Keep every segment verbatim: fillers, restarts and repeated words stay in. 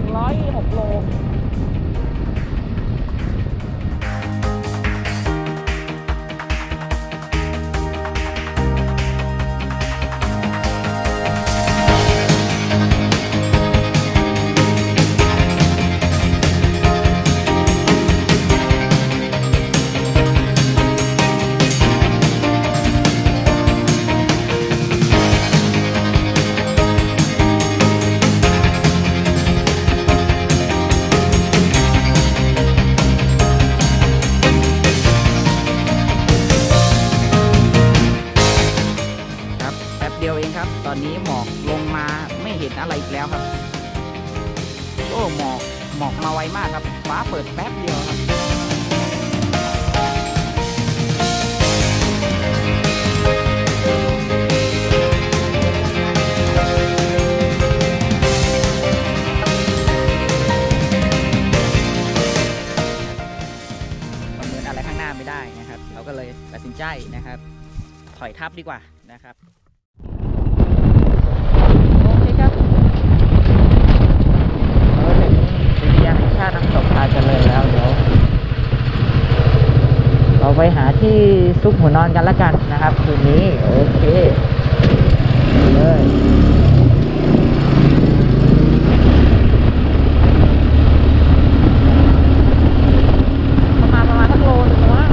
งร้อยหกโลเดียวเองครับตอนนี้หมอกลงมาไม่เห็นอะไรอีกแล้วครับโอ้หมอกหมอกมาไวมากครับฟ้าเปิดแป๊บเดียวครับประเมินอะไรข้างหน้าไม่ได้นะครับเราก็เลยตัดสินใจนะครับถอยทับดีกว่านะครับชาติน้ำตกพาเจริญแล้วเดี๋ยวเราไปหาที่ซุกหัวนอนกันละกันนะครับคืนนี้โอเคเลยประมาณประมาณสักโลนึงว่า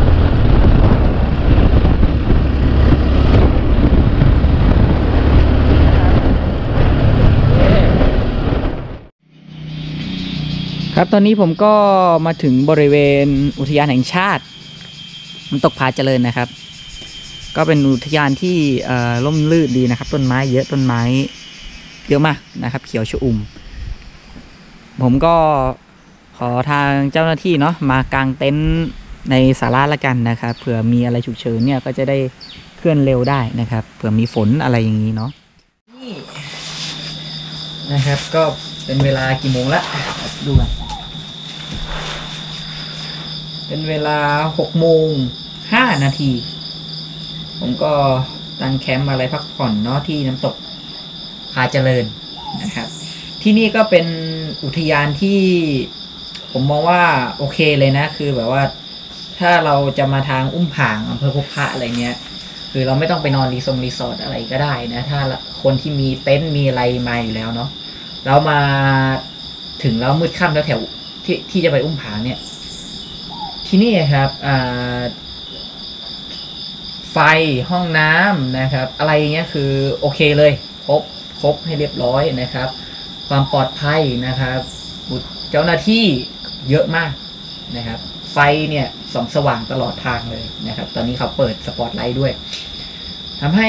ครับตอนนี้ผมก็มาถึงบริเวณอุทยานแห่งชาติน้ำตกผาเจริญนะครับก็เป็นอุทยานที่ร่มรื่นดีนะครับต้นไม้เยอะต้นไม้เยอะมากนะครับเขียวชอุ่มผมก็ขอทางเจ้าหน้าที่เนาะมากางเต็นท์ในศาลาละกันนะครับเผื่อมีอะไรฉุกเฉินเนี่ยก็จะได้เคลื่อนเร็วได้นะครับเผื่อมีฝนอะไรอย่างนี้เนาะนี่นะครับก็เป็นเวลากี่โมงละดูกันเป็นเวลาหกโมงห้านาทีผมก็ตั้งแคมป์อะไรพักผ่อนเนาะที่น้ำตกผาเจริญนะครับที่นี่ก็เป็นอุทยานที่ผมมองว่าโอเคเลยนะคือแบบว่าถ้าเราจะมาทางอุ้มผางอำเภอพบพระอะไรเงี้ยคือเราไม่ต้องไปนอนรีสอร์ทรีสอร์ทอะไรก็ได้นะถ้าคนที่มีเต็นท์มีอะไรมาอยู่แล้วเนาะเรามาถึงแล้วมืดค่ำแล้วแถวที่ที่จะไปอุ้มผางเนี่ยที่นี่ครับไฟห้องน้ำนะครับอะไรเงี้ยคือโอเคเลยครบครบให้เรียบร้อยนะครับความปลอดภัยนะครับเจ้าหน้าที่เยอะมากนะครับไฟเนี่ยส่องสว่างตลอดทางเลยนะครับตอนนี้เขาเปิดสปอตไลท์ด้วยทำให้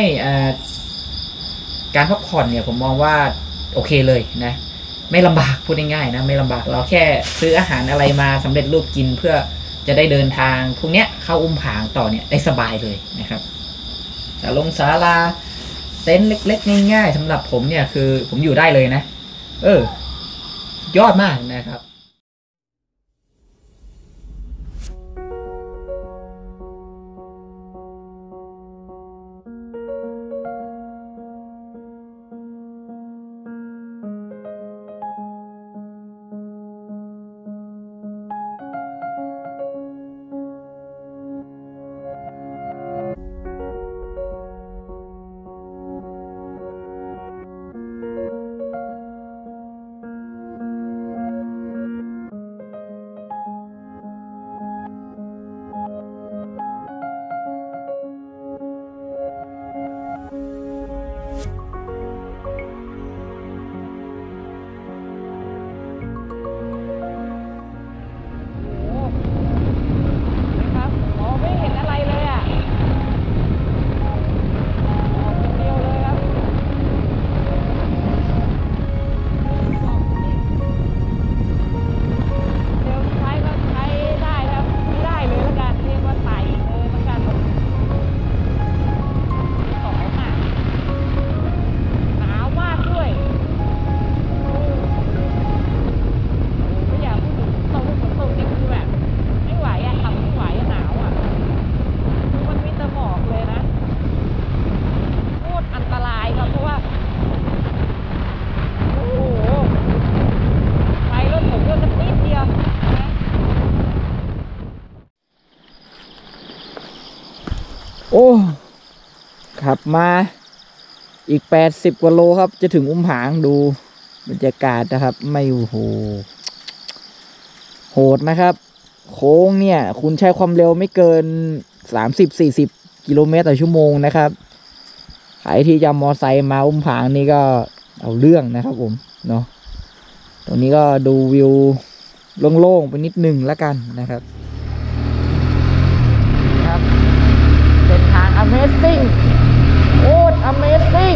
การพักผ่อนเนี่ยผมมองว่าโอเคเลยนะไม่ลำบากพูดง่ายๆนะไม่ลำบากเราแค่ซื้ออาหารอะไรมาสำเร็จรูปกินเพื่อจะได้เดินทางพวกเนี้ยเข้าอุ้มผางต่อเนี่ยได้สบายเลยนะครับศาลงศาลาเต็นท์เล็กๆง่ายๆสำหรับผมเนี่ยคือผมอยู่ได้เลยนะเออยอดมากนะครับโอ้ขับมาอีกแปดสิบกว่าโลครับจะถึงอุ้มผางดูบรรยากาศนะครับไม่โอ้โหโหดนะครับโค้งเนี่ยคุณใช้ความเร็วไม่เกินสามสิบสี่สิบกิโลเมตรต่อชั่วโมงนะครับใครที่จะมอไซค์มาอุ้มผางนี่ก็เอาเรื่องนะครับผมเนาะตรงนี้ก็ดูวิวโล่งๆไปนิดนึงแล้วกันนะครับครับเป็นทาง Amazing โอ้ Amazing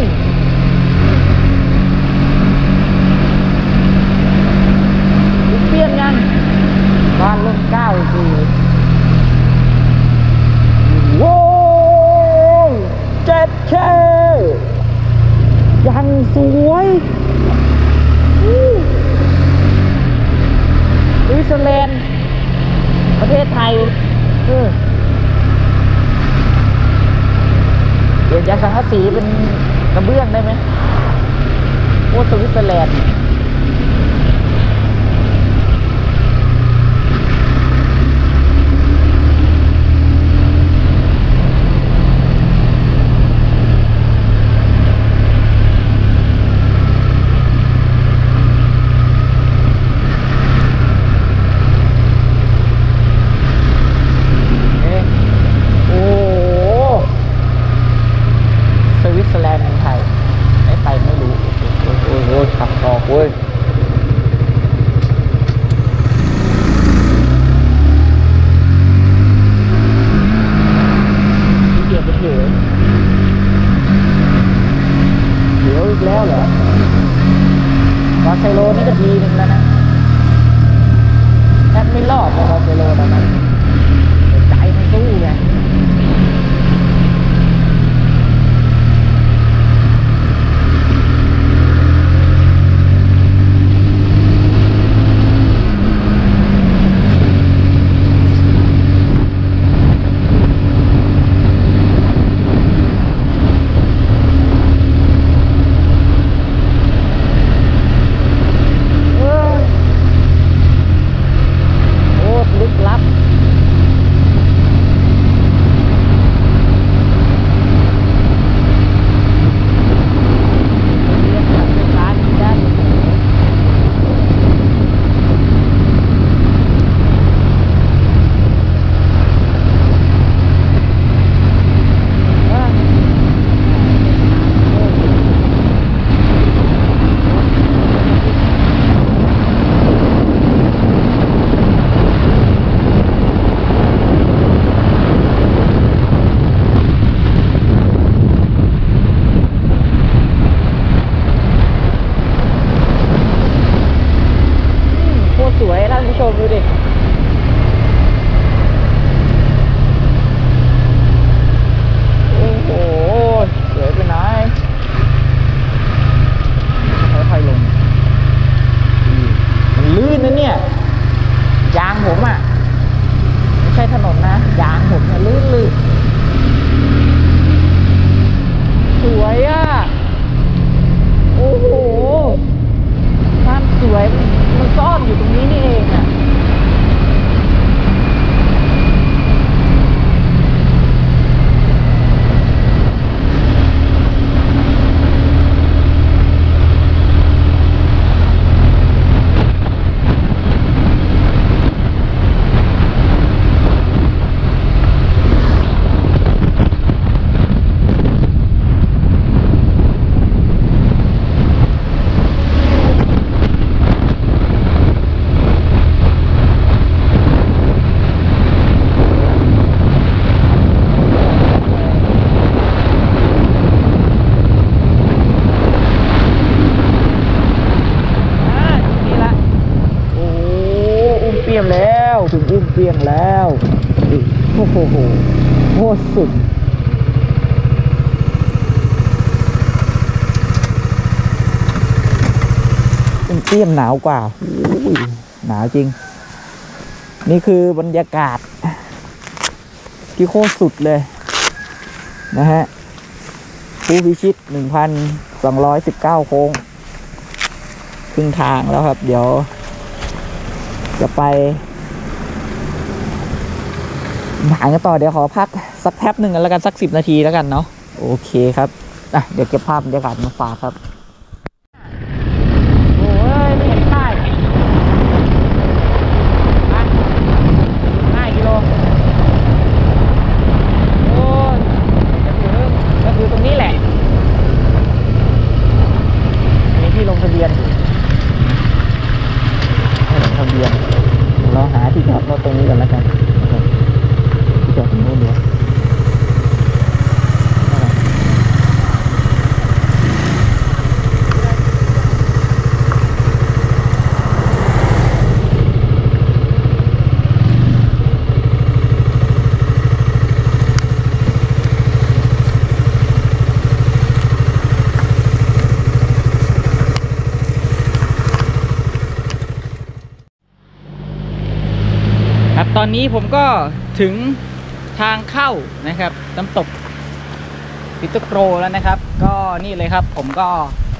เปลี่ยนยังบ้านรุ่นเก้าสิโว้เจ็ดเคยังสวยสวิตเซอร์แลนด์ประเทศไทยเออเปลี่ยนจากสังกะสีเป็นกระเบื้องได้ไหมโอ้สวิตเซอร์แลนด์โอ้ยเกี่ยวไปเถอะเดี๋ยวอีกแล้วเหรอบาร์เซโลนี่ก็ทีนึงแล้วนะแทบไม่รอดเลยบาร์เซโลนะมันใจมันสู้ไงชมดูดิโอ้โหสวยไปไหนค่อยๆลงมันลื่นนะเนี่ยยางผมอ่ะไม่ใช่ถนนนะยางผมเนี่ยลื่นลื่นสวยอ่ะโอ้โหความสวยมันซ่อนอยู่ตรงนี้นี่เองอ่ะแล้วถึงอุ้มเปียงแล้วโอ้โหโคตรสุดอุ้มเปียงหนาวกว่าหนาวจริงนี่คือบรรยากาศที่โคตรสุดเลยนะฮะผู้พิชิต หนึ่งพันสองร้อยสิบเก้า โค้งครึ่งทางแล้วครับเดี๋ยวจะไปหากันต่อเดี๋ยวขอพักสักแป๊บหนึ่งกันแล้วกันสักสิบนาทีแล้วกันเนาะโอเคครับอ่ะเดี๋ยวเก็บภาพบรรยากาศมาฝากครับโอ้ยไม่เห็นป้ายห้ากิโลโอ้ยก็คือตรงนี้แหละมีที่ลงทะเบียนอยู่ให้ลงทะเบียนเราหาที่จอดรถตรงนี้กันแล้วกันที่จอดตรงนู้นเดี๋ยวครับตอนนี้ผมก็ถึงทางเข้านะครับน้ำตกปิโตรโกรแล้วนะครับก็นี่เลยครับผมก็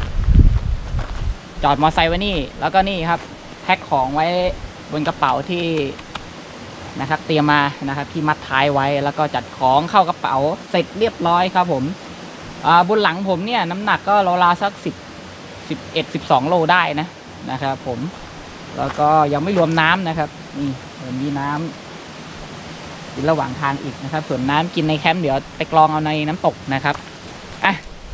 จอดมอเตอร์ไซค์ไว้นี่แล้วก็นี่ครับแพ็คของไว้บนกระเป๋าที่นะครับเตรียมมานะครับที่มัดท้ายไว้แล้วก็จัดของเข้ากระเป๋าเสร็จเรียบร้อยครับผมบนหลังผมเนี่ยน้ำหนักก็ราวๆสักสิบสิบเอ็ดสิบสองโลได้นะนะครับผมแล้วก็ยังไม่รวมน้ำนะครับนี่มีน้ำกินระหว่างทางอีกนะครับส่วนน้ำกินในแคมป์เดี๋ยวไปกรองเอาในน้ำตกนะครับอ่ะ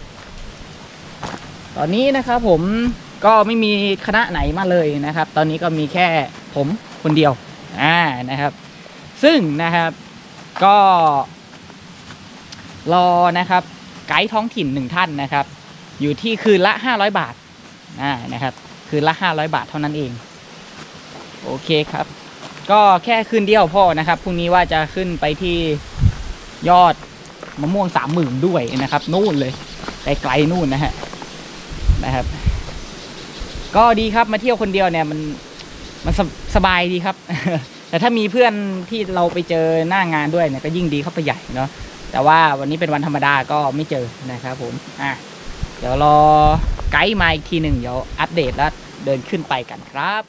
ตอนนี้นะครับผมก็ไม่มีคณะไหนมาเลยนะครับตอนนี้ก็มีแค่ผมคนเดียวอ่านะครับซึ่งนะครับก็รอนะครับไกด์ท้องถิ่นหนึ่งท่านนะครับอยู่ที่คืนละห้าร้อยบาทอ่านะครับคืนละห้าร้อยบาทเท่านั้นเองโอเคครับก็แค่คืนเดียวพ่อนะครับพรุ่งนี้ว่าจะขึ้นไปที่ยอดมะม่วงสามหมื่นด้วยนะครับนู่นเลยไกลๆนู่นนะฮะนะครับก็ดีครับมาเที่ยวคนเดียวเนี่ยมันมันสบายดีครับ แต่ถ้ามีเพื่อนที่เราไปเจอหน้างานด้วยเนี่ยก็ยิ่งดีเข้าไปใหญ่เนาะแต่ว่าวันนี้เป็นวันธรรมดาก็ไม่เจอนะครับผมอ่ะเดี๋ยวรอไกด์มาอีกทีหนึ่งเดี๋ยวอัปเดตแล้วเดินขึ้นไปกันครับ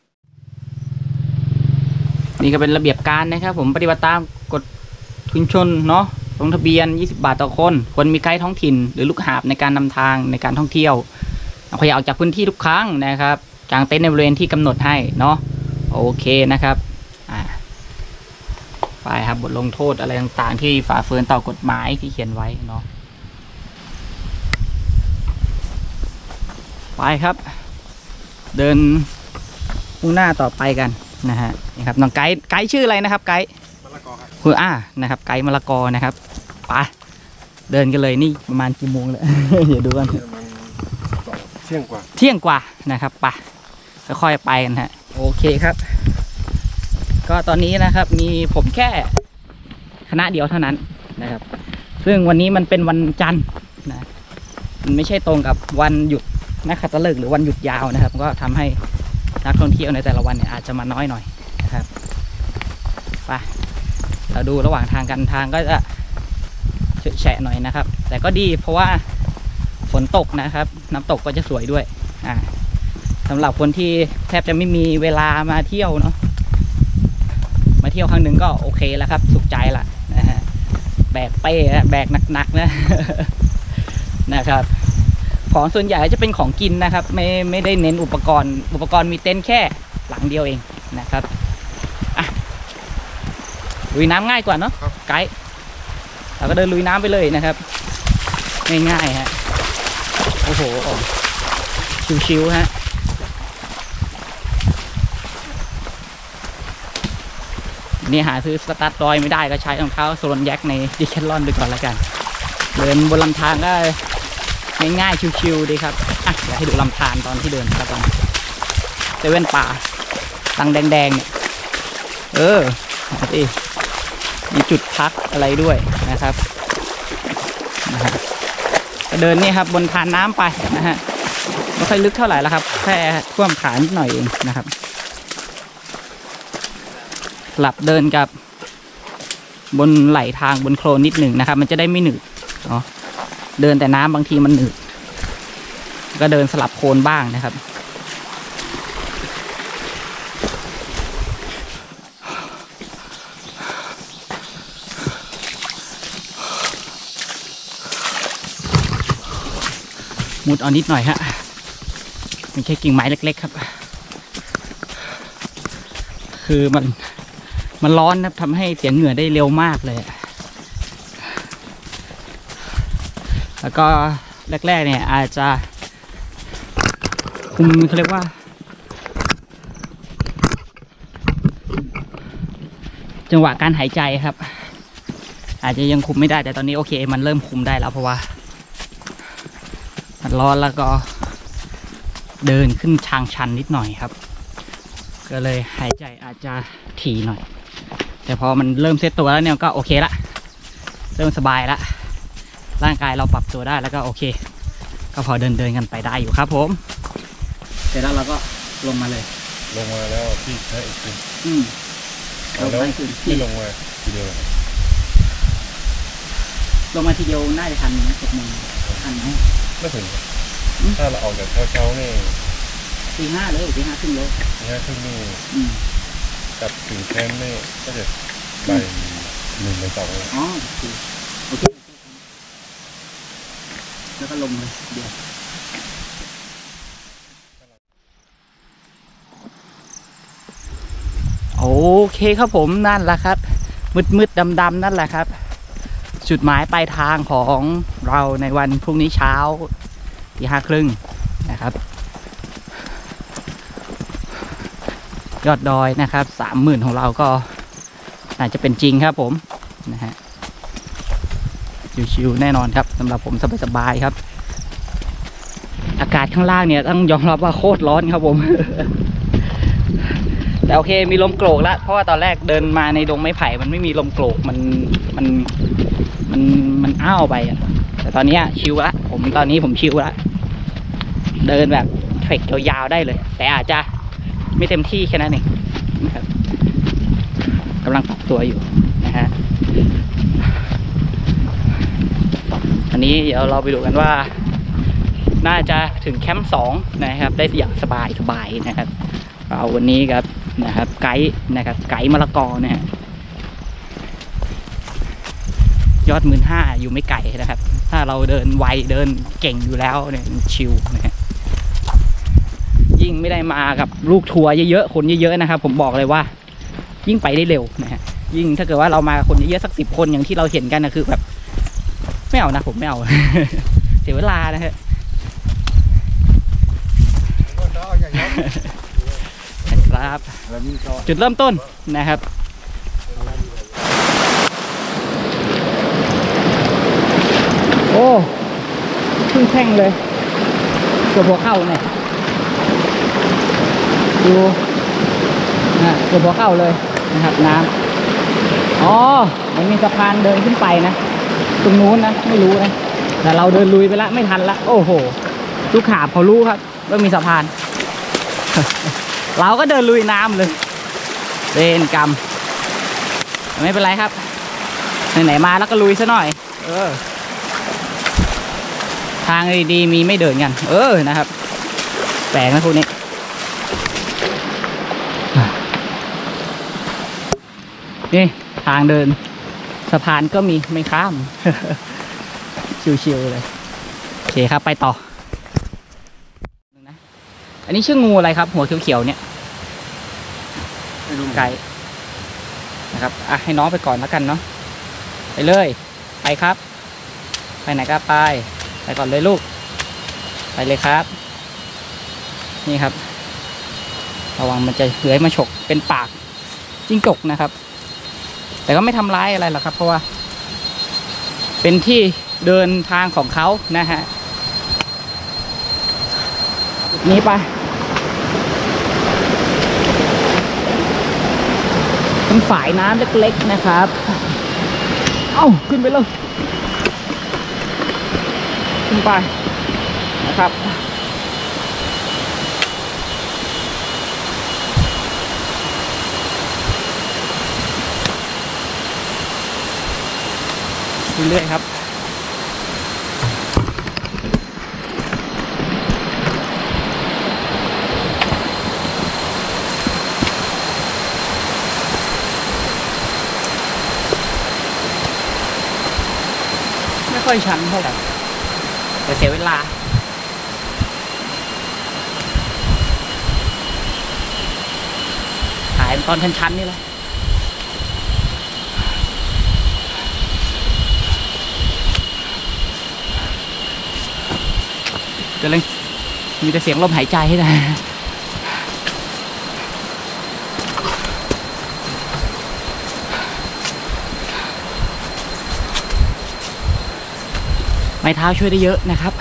นี่ก็เป็นระเบียบการนะครับผมปฏิบัติตามกฎชุมชนเนาะลงทะเบียนยี่สิบบาทต่อคนควรมีไกด์ท้องถิ่นหรือลูกหาบในการนำทางในการท่องเที่ยวขยับออกจากพื้นที่ทุกครั้งนะครับกางเต็นท์ในบริเวณที่กำหนดให้เนาะโอเคนะครับอ่าไปครับบทลงโทษอะไรต่างๆที่ฝ่าฝืนต่อกฎหมายที่เขียนไว้เนาะไปครับเดินมุ่งหน้าต่อไปกันนะฮะนี่ครับน้องไกด์ไกด์ชื่ออะไรนะครับไกด์มะละกอครับคืออ่านะครับไกด์มะละกอนะครับไปเดินกันเลยนี่ประมาณกี่โมงเลยเดี๋ยวดูกันเที่ยงกว่าเที่ยงกว่านะครับไปค่อยๆไปกันฮะโอเคครับก็ตอนนี้นะครับมีผมแค่คณะเดียวเท่านั้นนะครับซึ่งวันนี้มันเป็นวันจันทร์นะมันไม่ใช่ตรงกับวันหยุดนักขัตฤกษ์หรือวันหยุดยาวนะครับก็ทำให้นักท่องเที่ยวในแต่ละวันเนี่ยอาจจะมาน้อยหน่อยนะครับไปเราดูระหว่างทางกันทางก็จะเฉะแฉะหน่อยนะครับแต่ก็ดีเพราะว่าฝนตกนะครับน้ำตกก็จะสวยด้วยอ่าสำหรับคนที่แทบจะไม่มีเวลามาเที่ยวเนาะมาเที่ยวครั้งหนึ่งก็โอเคแล้วครับสุขใจละนะฮะแบกเป้แบกหนักๆนะ นะครับของส่วนใหญ่จะเป็นของกินนะครับไม่ไม่ได้เน้นอุปกรณ์อุปกรณ์มีเต็นท์แค่หลังเดียวเองนะครับอ่ะลุยน้ำง่ายกว่าเนาะไกด์เราก็เดินลุยน้ำไปเลยนะครับง่ายๆฮะโอ้โหชิวๆฮะนี่หาซื้อสตาร์ทรอยไม่ได้ก็ใช้รองเท้าโซลอนแยกในดิแคทลอนไปก่อนแล้วกันเดินบนลำธารก็ง่ายๆชิวๆดีครับอ่ะอยากให้ดูลำธารตอนที่เดินครับตอนเซเว่นป่าตังแดงๆเนี่ยเออนี่มีจุดพักอะไรด้วยนะครับนะฮะก็เดินนี่ครับบนทานน้ำไปนะฮะไม่ค่อยลึกเท่าไหร่แล้วครับแค่ท่วมขานิดหน่อยเองนะครับหลับเดินกับบนไหลทางบนโคลนนิดหนึ่งนะครับมันจะได้ไม่หนืดเนาะเดินแต่น้ำบางทีมันหนืดก็เดินสลับโคลนบ้างนะครับมุดเอานิดหน่อยฮะเป็นแค่กิ่งไม้เล็กๆครับคือมันมันร้อนนะทำให้เสียเหงื่อได้เร็วมากเลยแล้วก็แรกๆเนี่ยอาจจะคุมเขาเรียกว่าจังหวะการหายใจครับอาจจะยังคุมไม่ได้แต่ตอนนี้โอเคมันเริ่มคุมได้แล้วเพราะว่ามันร้อนแล้วก็เดินขึ้นทางชันนิดหน่อยครับก็เลยหายใจอาจจะถี่หน่อยแต่พอมันเริ่มเซตตัวแล้วเนี่ยก็โอเคละเริ่มสบายละร่างกายเราปรับตัวได้แล้วก็โอเคก็พอเดินเดินกันไปได้อยู่ครับผมเสร็จแล้วเราก็ลงมาเลยลงมาแล้วพี่ใช้อีกทีอืมแล้วพี่ลงมาทีเดียวลงมาทีเดียวน่าจะทันนะเจ็ดโมงทันไหมไม่ถึงถ้าเราออกจากเช้าๆนี่ตีห้าเลยตีห้าครึ่งเลยตีห้าครึ่งนี่กลับถึงแคมป์นี่ก็จะบ่ายหนึ่งบ่ายสองเลยอ๋อโอเคแล้วก็ลงเลยเดี๋ยวโอเคครับผมนั่นแหละครับมืดๆดำๆนั่นแหละครับจุดหมายปลายทางของเราในวันพรุ่งนี้เช้าตีห้าครึ่งนะครับยอดดอยนะครับสามหมื่นของเราก็อาจจะเป็นจริงครับผมนะฮะชิวๆแน่นอนครับสำหรับผมสบายๆครับอากาศข้างล่างเนี่ยต้องยอมรับว่าโคตรร้อนครับผม แต่โอเคมีลมโกรกแล้วเพราะว่าตอนแรกเดินมาในดงไม้ไผ่มันไม่มีลมโกรกมันมันมันมันอ้าวไปอ่ะแต่ตอนนี้ชิวละผมตอนนี้ผมชิวละเดินแบบเทรคยาวๆได้เลยแต่อาจจะไม่เต็มที่แค่นั้นเองนะครับกำลังปรับตัวอยู่นะฮะอันนี้เดี๋ยวเราไปดูกันว่าน่าจะถึงแคมป์สองนะครับได้อย่างสบายสบายนะครับเอาวันนี้ครับนะครับไกด์นะครับไกด์มะละกอเนี่ยยอดหมื่นห้าอยู่ไม่ไกลนะครับถ้าเราเดินไวเดินเก่งอยู่แล้วเนี่ยชิลนะฮะยิ่งไม่ได้มากับลูกทัวร์เยอะๆคนเยอะๆนะครับผมบอกเลยว่ายิ่งไปได้เร็วนะฮะยิ่งถ้าเกิดว่าเรามาคนเยอะๆสักสิบคนอย่างที่เราเห็นกันนะคือแบบไม่เอานะผมไม่เอา เสียเวลานะฮะครับจุดเริ่มต้นนะครับโอ้ขึ้นแท่งเลยตัวหัวเข้าเนี่ยดูนะตัวหัวเข้าเลยนะครับน้ำอ๋อมันมีสะพานเดินขึ้นไปนะตรงนู้นนะไม่รู้นะแต่เราเดินลุยไปละไม่ทันละโอ้โหลูกขาเขารู้ครับว่ามีสะพาน เราก็เดินลุยน้ำเลยเดินกรรมไม่เป็นไรครับไหนๆมาแล้วก็ลุยซะหน่อยเออทางดีๆมีไม่เดินกันเออนะครับแปลกนะพวกนี้นี่ทางเดินสะพานก็มีไม่ข้าม ชิวๆเลยโอเคครับไปต่ออันนี้ชื่องูอะไรครับหัวเขียวๆเนี่ยไก่นะครับอ่ะให้น้องไปก่อนแล้วกันเนาะไปเลยไปครับไปไหนก็ไปไปก่อนเลยลูกไปเลยครับนี่ครับระวังมันจะเลื้อยมาฉกเป็นปากจิ้งจกนะครับแต่ก็ไม่ทำร้ายอะไรหรอกครับเพราะว่าเป็นที่เดินทางของเขานะฮะนี้ไปเป็นฝายน้ำเล็กๆนะครับเอ้าขึ้นไปเลยขึ้นไปนะครับเรื่อยๆครับไม่ค่อยชันเท่าไหร่แต่เสียเวลาายตอนชันๆนี่แหละกำลังมีแต่เสียงลมหายใจนะไม้เท้าช่วยได้เยอะนะครับ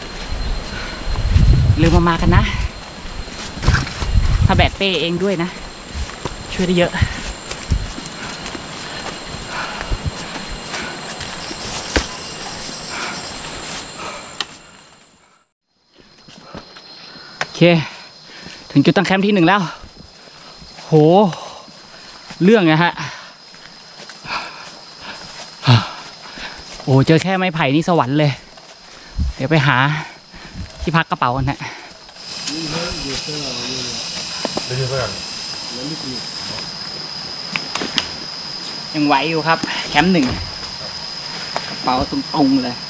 ลืมมามากันนะถ้าแบกเป้เองด้วยนะช่วยได้เยอะโอเคถึงจุดตั้งแคมป์ที่หนึ่งแล้วโหเรื่องนะฮะโอ้เจอแค่ไม้ไผ่นี่สวรรค์เลยเดี๋ยวไปหาที่พักกระเป๋ากันฮะยังไหวอยู่ครับแคมป์หนึ่งกระเป๋าตรงๆเลย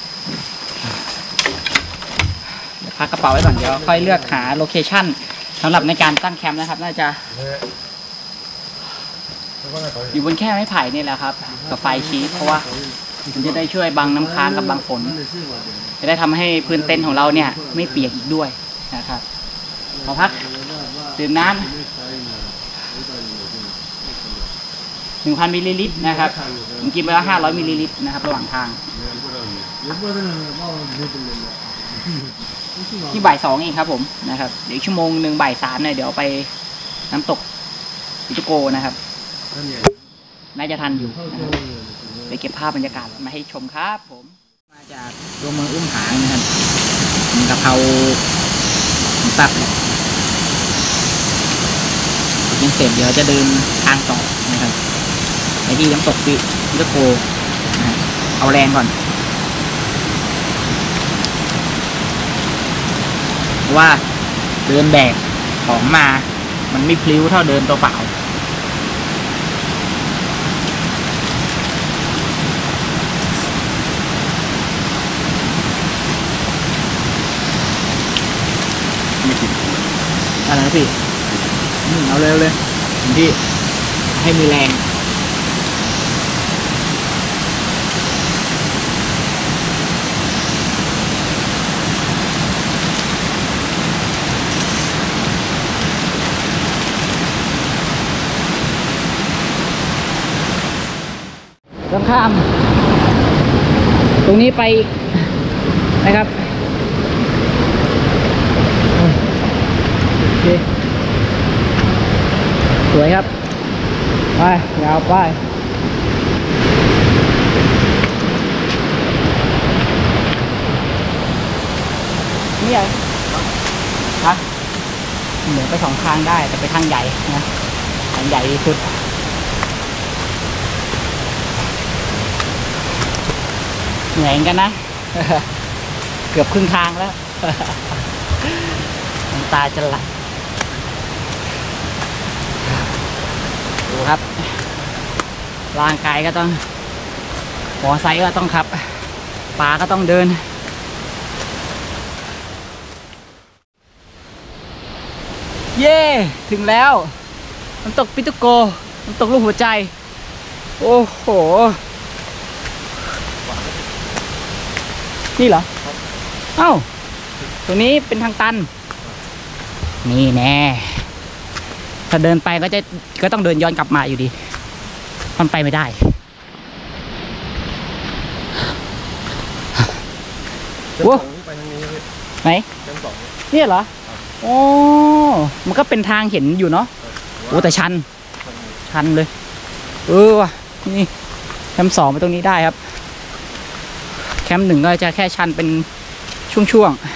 เดี๋ยวพักกระเป๋าไว้ก่อนเดี๋ยวค่อยเลือกหาโลเคชั่นสำหรับในการตั้งแคมป์นะครับน่าจะอยู่บนแค่ไม้ไผ่นี่แหละครับกับไฟชีสเพราะว่ามันจะได้ช่วยบังน้ำค้างกับบังฝนจะได้ทำให้พื้นเต็นท์ของเราเนี่ยไม่เปียกอีกด้วยนะครับขอพักดื่มน้ำหนึ่งพันมิลลิลิตรนะครับผมกินไปแล้วห้าร้อยมิลลิลิตรนะครับระหว่างทางที่บ่ายสองเองครับผมนะครับเดี๋ยวชั่วโมงหนึ่งบ่ายสามเนี่ยเดี๋ยวไปน้ำตกปิตุโกนะครับน่าจะทันอยู่นะครับไปเก็บภาพบรรยากาศมาให้ชมครับผมมาจากตัวเมืองอุ้มผางนะครับมีกะเพราตับกินเสร็จเดี๋ยวจะเดินทางต่อนะครับไปที่น้ำตกปิตุโกนะเอาแรงก่อนเพราะว่าเดินแบกของมามันไม่พลิ้วเท่าเดินตัวเปล่าอะไรนะพี่เอาเร็วเลยพี่ให้มีแรงต้องข้ามตรงนี้ไปนะครับโอเคสวยครับไปยาวไปนี่ไงฮะเหมือนไปสองทางได้แต่ไปทางใหญ่นะทางใหญ่สุดเหนื่อยกันนะ เกือบครึ่งทางแล้ว น้ำตาจะไหลดูครับร่างกายก็ต้องมอไซค์ก็ต้องขับปลาก็ต้องเดินเย้ถึงแล้วน้ำตกปิตุโกน้ำตกลูกหัวใจโอ้โหนี่เหรอเอ้าตรงนี้เป็นทางตันนี่แน่ถ้าเดินไปก็จะก็ต้องเดินย้อนกลับมาอยู่ดีมันไปไม่ได้โอ้ไปทางนี้ไหนชั้นสองนี่เหรอโอ้มันก็เป็นทางเห็นอยู่เนาะโอ้แต่ชันชันเลยเออว่ะนี่แคมป์สองไปตรงนี้ได้ครับแคมป์หนึ่งก็จะแค่ชันเป็นช่วงๆ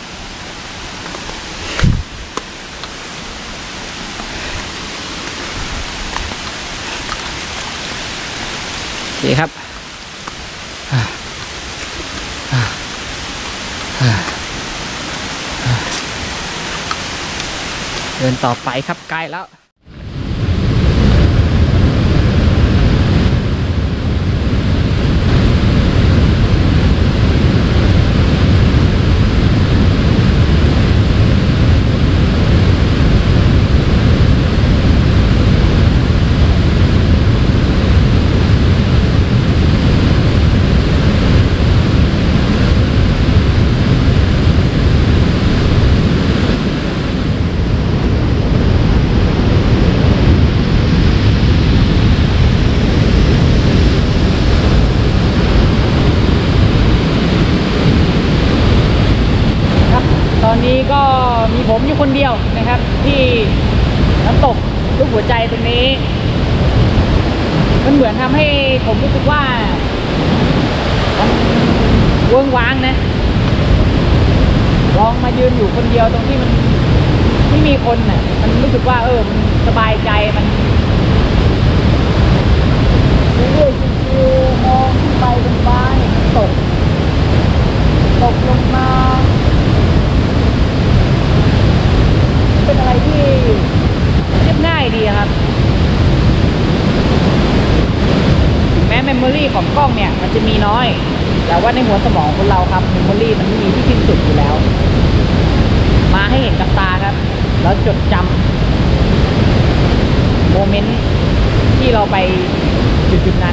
โอเคครับเดินต่อไปครับใกล้แล้วรูปหัวใจตรงนี้มันเหมือนทำให้ผมรู้สึกว่ามันเวิ้งว้างนะลองมายืนอยู่คนเดียวตรงที่มันไม่มีคนน่ะมันรู้สึกว่าเออมันสบายใจมันเรื่อยๆชิวๆมองขึ้นไปบนฟ้าเนี่ยมันตกตกลงมาเป็นอะไรที่เรียบง่ายดีครับถึงแม้เมมโมรี่ของกล้องเนี่ยมันจะมีน้อยแต่ว่าในหัวสมองคนเราครับเมมโมรี่มันไม่มีที่สิ้นสุดอยู่แล้วมาให้เห็นกับตาครับแล้วจดจำโมเมนต์ที่เราไปจุดๆนั้น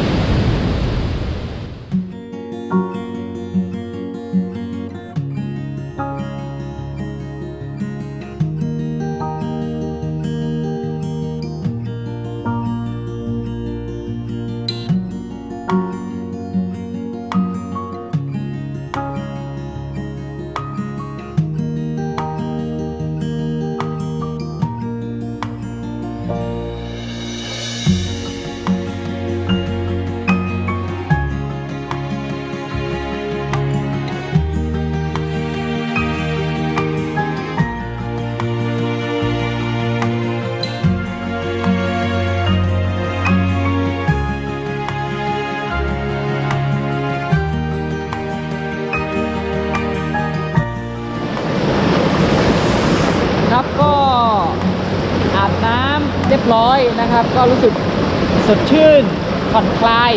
ครับก็อาบน้ำเรียบร้อยนะครับ ก็รู้สึกสดชื่นผ่อนคลาย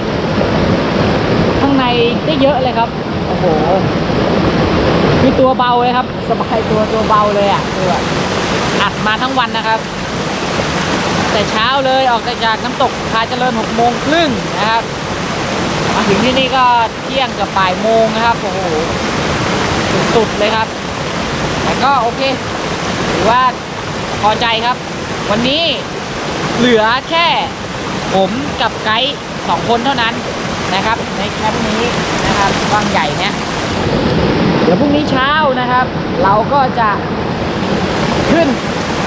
ข้างในได้เยอะเลยครับโอ้โหมีตัวเบาเลยครับสบายตัวตัวเบาเลยอ่ะคือแบบอัดมาทั้งวันนะครับแต่เช้าเลยออกจากน้ำตกพาเจริญหกโมงครึ่งนะครับมาถึงที่นี่ก็เที่ยงกับบ่ายโมงนะครับโอ้โหสุดๆเลยครับแต่ก็โอเคถือว่าพอใจครับวันนี้เหลือแค่ผมกับไกด์สองคนเท่านั้นนะครับในแคมป์นี้นะครับกว้างใหญ่เนี่ยเดี๋ยวพรุ่งนี้เช้านะครับเราก็จะขึ้น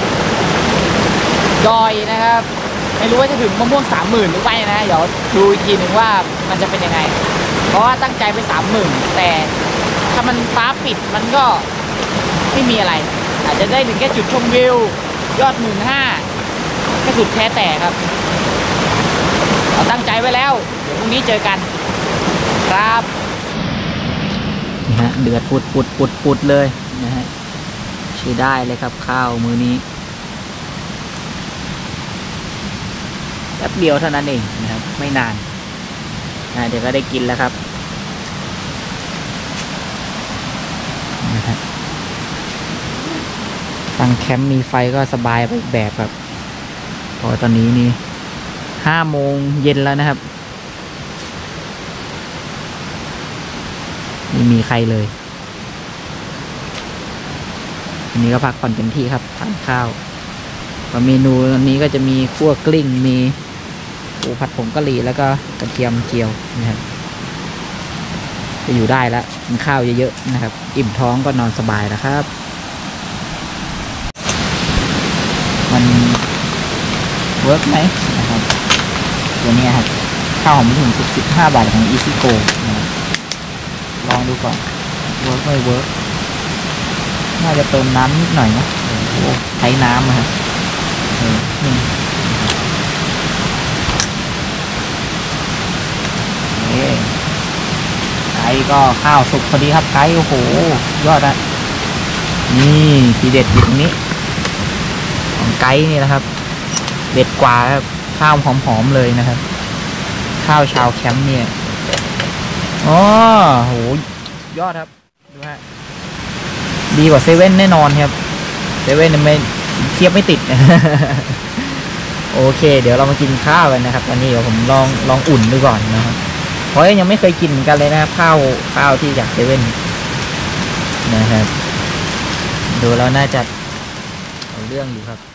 ดอยนะครับไม่รู้ว่าจะถึงมะม่วงสามหมื่นหรือไม่นะเดี๋ยวดูอีกทีหนึ่งว่ามันจะเป็นยังไงเพราะว่าตั้งใจไปสามหมื่นแต่ถ้ามันฟ้าปิดมันก็ไม่มีอะไรอาจจะได้ถึงแค่จุดชมวิวยอดหมื่นห้าก็สุดแท้แต่ครับเราตั้งใจไว้แล้วเดี๋ยวพรุ่งนี้เจอกันครับนี่ฮะเดือดปุดปุดปุดปุดเลยนะฮะใช้ได้เลยครับข้าวมื้อนี้แป๊บเดียวเท่านั้นเองนะครับไม่นานนะเดี๋ยวก็ได้กินแล้วครับนะครับตั้งแคมป์มีไฟก็สบายไปแบบครับพอตอนนี้นี่ห้าโมงเย็นแล้วนะครับไม่มีใครเลยอันนี้ก็พักผ่อนเต็มที่ครับทานข้าวเมนูนี้ก็จะมีคั่วกลิ้งมีปูผัดผงกะหรี่แล้วก็กระเทียมเจียวนะครับจะอยู่ได้แล้วกินข้าวเยอะๆนะครับอิ่มท้องก็นอนสบายนะครับมันเวิร์กไหมนะครับตัวนี้ครับข้าวหอมถึงสิบห้าบาทของ Easy Go นะครับลองดูก่อนเวิร์กไม่เวิร์กน่าจะเติมน้ำนิดหน่อยนะโอ้โหใช้น้ำนะครับนี่ไก่ก็ข้าวสุกพอดีครับไก่โอ้โหยอดอะนี่ทีเด็ดอยู่ตรงนี้ของไก่นี่นะครับเด็ดกว่าครับข้าวหอมๆเลยนะครับข้าวชาวแคมป์เนี่ยอ๋อโหยอดครับดูฮะดีกว่าเซเว่นแน่นอนครับเซเว่นไม่เทียบไม่ติด โอเคเดี๋ยวเรามากินข้าวกันนะครับตอนนี้เดี๋ยวผมลองลองอุ่นดูก่อนนะครับเพราะยังไม่เคยกินเหมือนกันเลยนะครับข้าวข้าวที่จากเซเว่นนะครับดูแล้วน่าจะเอาเรื่องอยู่ครับ